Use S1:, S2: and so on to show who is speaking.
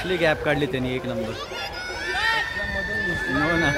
S1: कसली गॅप काढली त्यांनी, एक नंबर. हो ना.